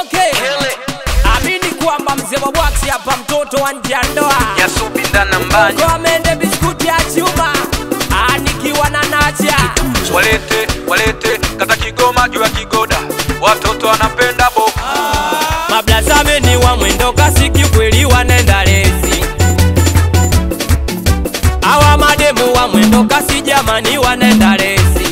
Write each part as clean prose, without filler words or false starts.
Okay. Amini kwamba mzee wa Bwaksi hapa mtoto wa nje ya ndoa. Nyasubi ndana mbani. Kwa mende biskuti ya chuma. Nikiwa na Nacha. Walete kata Kigoma juu ya Kigoda. Watoto wanapenda boko. Mablazame ni wa mwendo kasi kikweli wanenda lezi. Awa mademu wa mwendo kasi jamani wanenda lezi.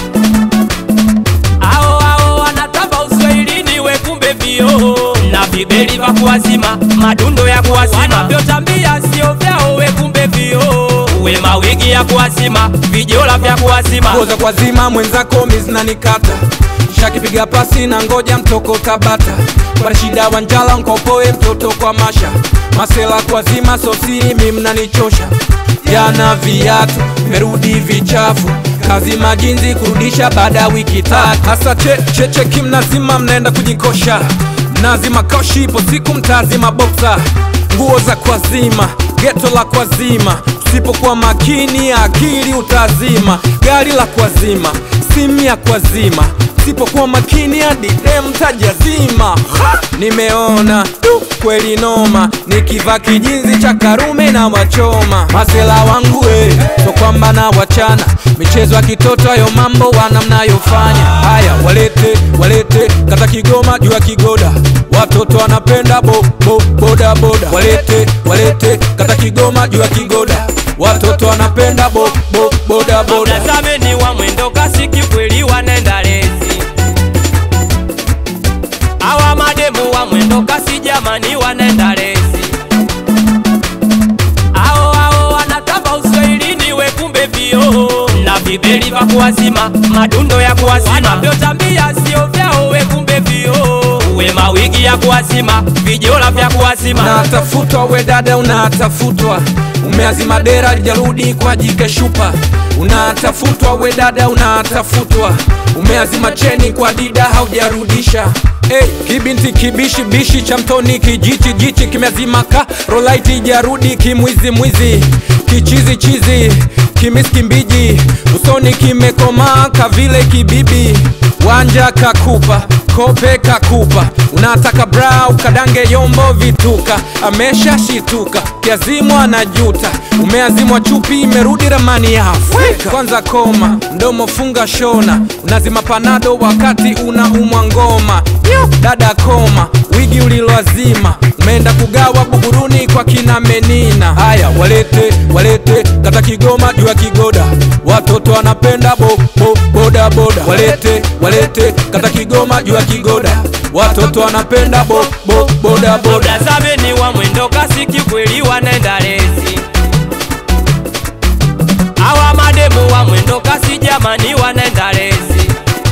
Ao wanatamba uswahilini we kumbe vio. Na vibeli va kuwazima, madundo ya kuwazima. Wanavyotambia sio vyao we kumbe vio. Uwe mawigi ya kuwazima, vijola vya kuwazima. Koza kwa zima mwenzako mizna nikata. Shakipiga pasi na ngoja mtoko Tabata. Kwa shida wanjala nkopoe mtoto kwa Masha. Masela kwa zima sosiri mimna nichosha. Yana viatu, merudi vichafu. Kazi majinzi kurudisha baada wiki tatu. Hasa cheche kimnazima mnaenda kujikosha. Nazima koshi ipo siku mtazima boksa. Nguo za kwa zima, geto la kwa zima. Usipokuwa makini akili utazima. Gari la kwa zima, simu ya kwa zima. Usipokuwa makini hadi mtajazima. Nimeona kweli noma. Nikiva kijinzi cha Karume na wachoma. Masela wangu so kwamba na wachana. Michezo ya kitoto ayo mambo wana mnayofanya. Haya walete kata Kigoma juu ya Kigoda. Watoto wanapenda boda boda. Walete kata Kigoma juu ya Kigoda. Watoto wanapenda boda boda. Mablazame ni wa mwendo kasi kikweli wanenda lezi. Awa mademu wa mwendo kasi jamani wanenda lezi. Ao wanatamba uswahilini we kumbe vio. Na vibeli va kuwazima, madundo ya kuwazima. Wanavyotambia sio vyao we kumbe vio. Uwe mawigi ya kuwazima, vijola vya kuwazima. Unatafutwa we dada unatafutwa. Umeazima dera jarudi kwa jike shupa. Unatafutwa we dada unatafutwa. Umeazima cheni kwa dida haujarudisha. Kibinti kibishi bishi cha mtoni kijichi kimeazima ka rolaiti jarudi kimwizi kichizi kimiski mbiji. Usoni kimekoma kavile kibibi. Wanja kakupa kope kakupa. Unataka brau kadange yombo vituka. Amesha shituka kiazimwa na juta. Umeazimwa chupi imerudi ramani ya Afrika. Kwanza koma mdomo funga shona. Unazima panado wakati unaumwa ngoma. Dada koma wigi uliloazima. Umeenda kugawa Buguruni kwa kina Menina. Haya walete kata Kigoma juu ya Kigoda. Watoto wanapenda boda boda. Walete kata Kigoma juu ya Kigoda. Watoto wanapenda boda boda. Mablazame ni wa mwendo kasi kikweli wanenda lezi. Awa mademu wa mwendo kasi jamani wanenda lezi.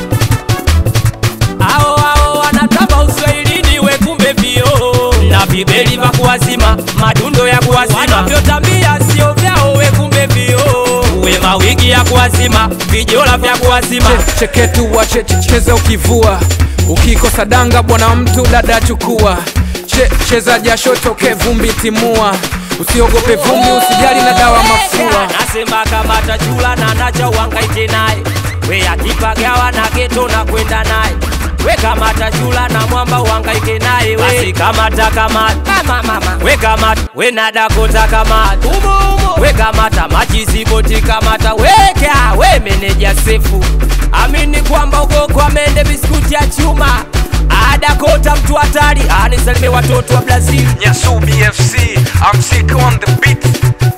Ao wanatamba uswahilini we kumbe vio. Na vibeli va kuwazima, madundo ya kuwazima. Wanavyotambia sio vyao we kumbe vio. Uwe mawigi ya kuwazima, vijola vya kuwazima. Cheketu wa cheza ukivua. Ukikosa danga bwana mtu dada chukua. Cheza jasho toke vumbi timua. Usiogope vumbi usijali na dawa mafua. Nasema kama tajula na Nacha uhangaike naye. We akipagawa na geto na kwenda naye. We kama tajula na mwamba uhangaike naye. Basi kamata kamata. We kamata we na Dakota kamata. We kamata machizi boti kamata. Weka we meneja sefu. Amini kwamba uko kwa mende biskuti ya chuma. Dakota mtu hatari. Anisalime watoto wa Brazil. Nyasubi FC, I'm sick on the beat.